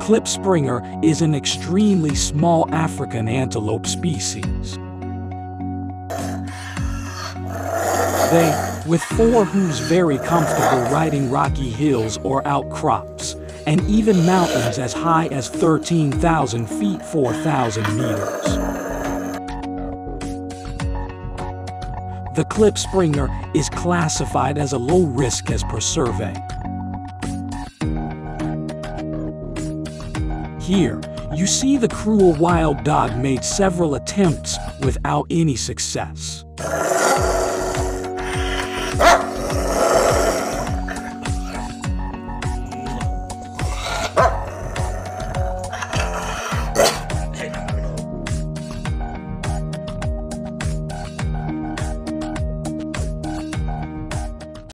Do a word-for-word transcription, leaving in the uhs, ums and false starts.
Klipspringer is an extremely small African antelope species. They, with four hooves, very comfortable riding rocky hills or outcrops, and even mountains as high as thirteen thousand feet four thousand meters. The Klipspringer is classified as a low risk as per survey. Here, you see the cruel wild dog made several attempts without any success.